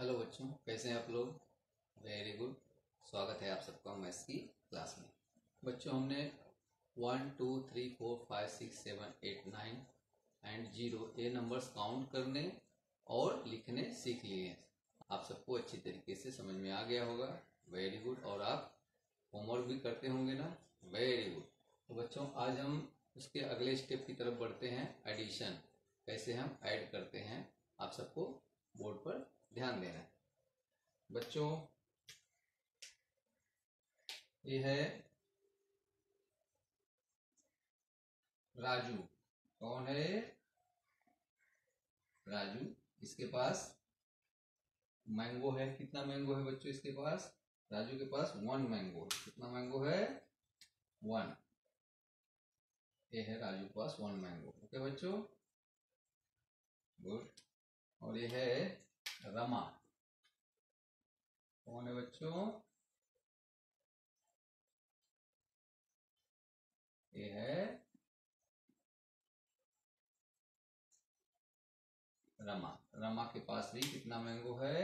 Hello बच्चों, कैसे हैं आप लोग। Very good. स्वागत है आप सबका मैथ्स की क्लास में। बच्चों, हमने 1 2 3 4 5 6 7 8 9 एंड 0 ये नंबर्स काउंट करने और लिखने सीख लिए हैं। आप सबको अच्छी तरीके से समझ में आ गया होगा। Very good. और आप होमवर्क भी करते होंगे ना। Very good. तो बच्चों, आज हम उसके अगले स्टेप की तरफ बढ़ते हैं, एडिशन। कैसे हम ऐड करते हैं, आप सबको बोर्ड पर ध्यान देना है। बच्चों, ये है राजू। कौन है? राजू। इसके पास मैंगो है। कितना मैंगो है बच्चों इसके पास? राजू के पास 1 मैंगो। कितना मैंगो है? 1। ये है राजू के पास 1 मैंगो। ओके बच्चों, गुड। और ये है रमा। कौन है बच्चों? ये है रमा। रमा के पास भी कितना मैंगो है?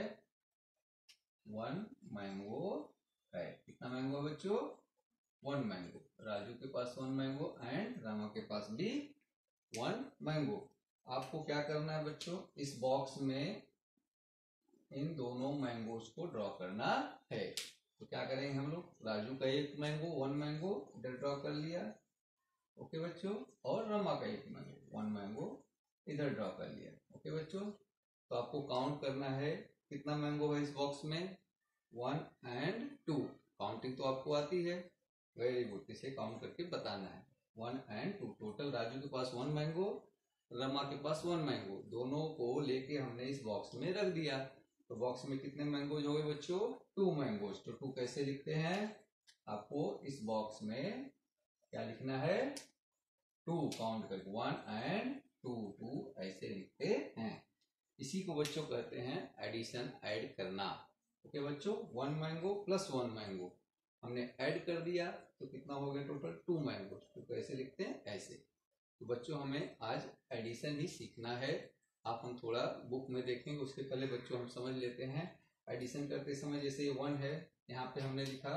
1 मैंगो है। कितना मैंगो है बच्चों? 1 मैंगो। राजू के पास 1 मैंगो एंड रमा के पास भी 1 मैंगो। आपको क्या करना है बच्चों, इस बॉक्स में इन दोनों मैंगोज को ड्रॉ करना है। तो क्या करेंगे हम लोग, राजू का 1 मैंगो 1 मैंगो इधर ड्रॉ कर लिया। ओके बच्चों। और रमा का 1 मैंगो 1 मैंगो इधर ड्रॉ कर लिया। ओके बच्चों। तो आपको काउंट करना है कितना मैंगो है इस बॉक्स में। 1 एंड 2। काउंटिंग तो आपको आती है। Very good. इसे काउंट करके बताना है। 1 एंड 2। टोटल राजू के पास 1 मैंगो, रमा के पास 1 मैंगो। दोनों को लेके हमने इस बॉक्स में रख दिया। तो बॉक्स में कितने मैंगोज हो गए बच्चों? 2 मैंगोज। तो 2 कैसे लिखते हैं? आपको इस बॉक्स में क्या लिखना है? 2 काउंट करके 1 एंड 2 2 ऐसे लिखते हैं। इसी को बच्चों कहते हैं एडिशन, ऐड करना। ओके बच्चों, 1 मैंगो प्लस 1 मैंगो हमने ऐड कर दिया तो कितना हो गया टोटल? 2 मैंगो। तो कैसे लिखते हैं? ऐसे। तो बच्चों, हमें आज एडिशन ही सीखना है। आप हम थोड़ा बुक में देखेंगे, उसके पहले बच्चों हम समझ लेते हैं। एडिशन करते समय जैसे ये 1 है, यहाँ पे हमने लिखा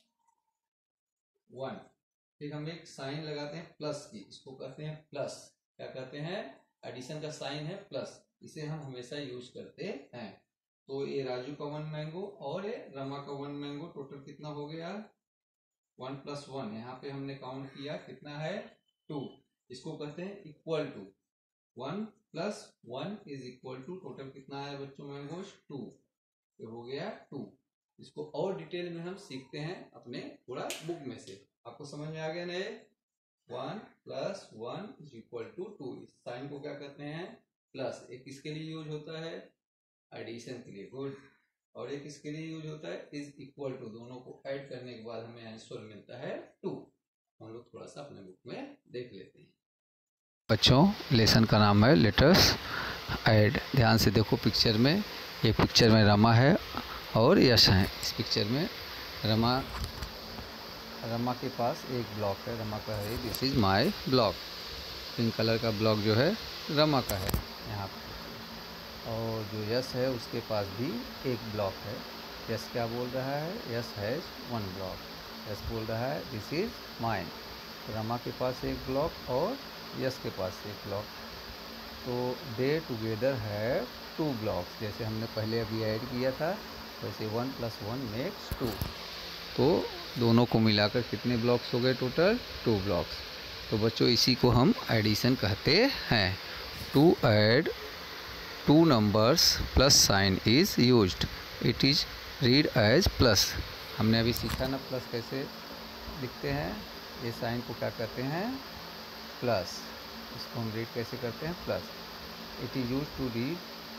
1। फिर हम एक साइन लगाते हैं प्लस की, इसको कहते हैं प्लस। क्या कहते हैं? एडिशन का साइन है प्लस। इसे हम हमेशा यूज करते हैं। तो ये राजू का 1 मैंगो और ये रमा का 1 मैंगो, टोटल कितना हो गया? 1 प्लस 1। यहाँ पे हमने काउंट किया कितना है? 2। इसको कहते हैं इक्वल टू। 1 प्लस 1 इज इक्वल टू, टोटल कितना है बच्चों मैंगोज? 2। तो हो गया 2। इसको और डिटेल में हम सीखते हैं अपने थोड़ा बुक में से। आपको समझ में आ गया ना? 1 प्लस 1 इज इक्वल टू 2। इस साइन को क्या कहते हैं? प्लस। एक किसके लिए यूज होता है? एडिशन के लिए। गुड। और एक किसके लिए यूज होता है? Is equal to. दोनों को ऐड करने के बाद हमें आंसर मिलता है 2। हम लोग थोड़ा सा अपने बुक में देख लेते हैं। बच्चों, लेसन का नाम है लेटर्स ऐड। ध्यान से देखो पिक्चर में। ये पिक्चर में रमा है और यश है। इस पिक्चर में रमा के पास एक ब्लॉक है। रमा का है this is my block. Pink colour का ब्लॉक जो है रमा का है यहाँ पे। और जो यश है उसके पास भी एक ब्लॉक है। यश क्या बोल रहा है? यश हैज़ 1 ब्लॉक। यश बोल रहा है दिस इज माइन। तो रमा के पास एक ब्लॉक और यश के पास एक ब्लॉक। तो दे टुगेदर है 2 ब्लॉक्स। जैसे हमने पहले अभी ऐड किया था वैसे 1 प्लस 1 मेक्स 2। तो दोनों को मिलाकर कितने ब्लॉक्स हो गए टोटल? 2 ब्लॉक्स। तो बच्चों, इसी को हम एडिशन कहते हैं। To add 2 numbers plus sign is used. It is read as plus. हमने अभी सीखा ना प्लस कैसे लिखते हैं। ये साइन को क्या कहते हैं? प्लस। इसको हम रीड कैसे करते हैं? Plus. It is use to read,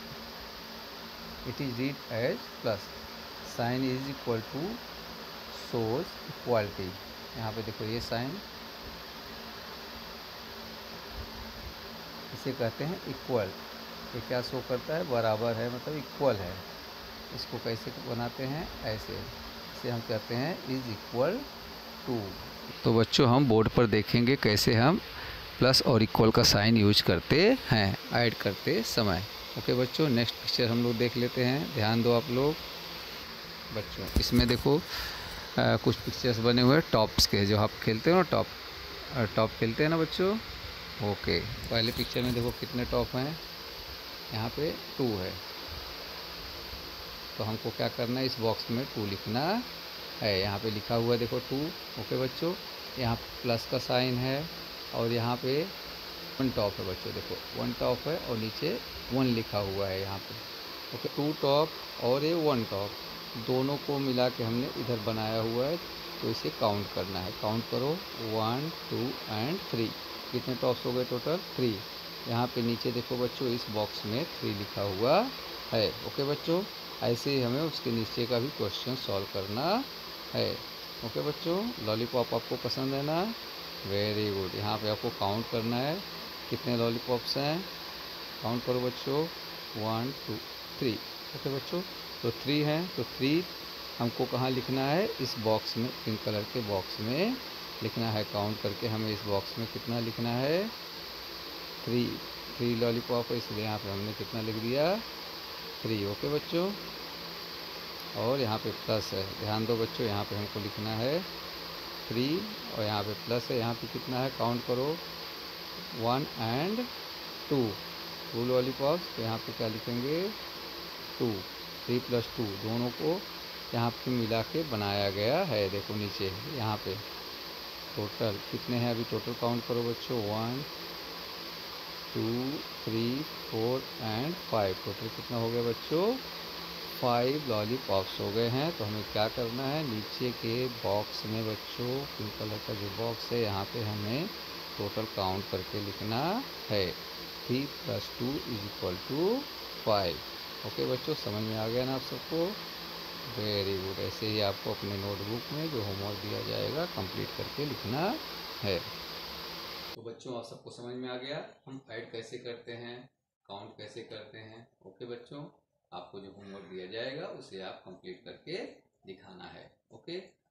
it is read as plus. Sign is equal to shows equality. यहाँ पे देखो ये साइन, इसे कहते हैं इक्वल। ये क्या शो करता है? बराबर है, मतलब इक्वल है। इसको कैसे बनाते हैं? ऐसे। इसे हम कहते हैं इज इक्वल टू। तो बच्चों, हम बोर्ड पर देखेंगे कैसे हम प्लस और इक्वल का साइन यूज करते हैं ऐड करते समय। ओके बच्चों, नेक्स्ट पिक्चर हम लोग देख लेते हैं, ध्यान दो आप लोग बच्चों। इसमें देखो कुछ पिक्चर्स बने हुए हैं टॉप्स के, जो आप खेलते हो ना टॉप खेलते हैं ना बच्चों। ओके, पहले पिक्चर में देखो कितने टॉप हैं, यहाँ पे 2 है। तो हमको क्या करना है, इस बॉक्स में 2 लिखना है। यहाँ पे लिखा हुआ है देखो 2। ओके बच्चों, यहाँ प्लस का साइन है और यहाँ पे 1 टॉप है बच्चों, देखो 1 टॉप है और नीचे 1 लिखा हुआ है यहाँ पे। ओके, 2 टॉप और ये 1 टॉप, दोनों को मिला के हमने इधर बनाया हुआ है। तो इसे काउंट करना है, काउंट करो 1 2 एंड 3। कितने टॉप्स हो गए टोटल? 3। यहाँ पे नीचे देखो बच्चों, इस बॉक्स में 3 लिखा हुआ है। ओके बच्चों, ऐसे ही हमें उसके नीचे का भी क्वेश्चन सॉल्व करना है। ओके बच्चों, लॉलीपॉप आपको पसंद है ना? Very good. यहाँ पे आपको काउंट करना है कितने लॉलीपॉप्स हैं, काउंट करो बच्चों 1 2 3। ओके बच्चों, तो 3 हैं, तो 3 हमको कहाँ लिखना है, इस बॉक्स में, पिंक कलर के बॉक्स में लिखना है। काउंट करके हमें इस बॉक्स में कितना लिखना है, 3 लॉलीपॉप है, इसलिए यहाँ पे हमने कितना लिख दिया, 3। ओके बच्चों, और यहाँ पे प्लस है, ध्यान दो बच्चों, यहाँ पे हमको लिखना है 3 और यहाँ पे प्लस है। यहाँ पे कितना है, काउंट करो 1 एंड 2 लॉलीपॉप्स। तो यहाँ पे क्या लिखेंगे, 2, 3 + 2, दोनों को यहाँ पे मिला के बनाया गया है। देखो नीचे यहाँ पे टोटल कितने हैं, अभी टोटल काउंट करो बच्चों 1 2 3 4 एंड 5। टोटल कितना हो गया बच्चों, 5 लॉलीपॉप्स हो गए हैं। तो हमें क्या करना है, नीचे के बॉक्स में बच्चों, पिंक कलर का जो बॉक्स है, यहाँ पे हमें टोटल काउंट करके लिखना है। 3 + 2 = 5। ओके बच्चों, समझ में आ गया ना आप सबको? Very good. ऐसे ही आपको अपने नोटबुक में जो होमवर्क दिया जाएगा कंप्लीट करके लिखना है। तो बच्चों, आप सबको समझ में आ गया हम ऐड कैसे करते हैं, काउंट कैसे करते हैं। ओके बच्चों, आपको जो होमवर्क दिया जाएगा उसे आप कंप्लीट करके दिखाना है। ओके।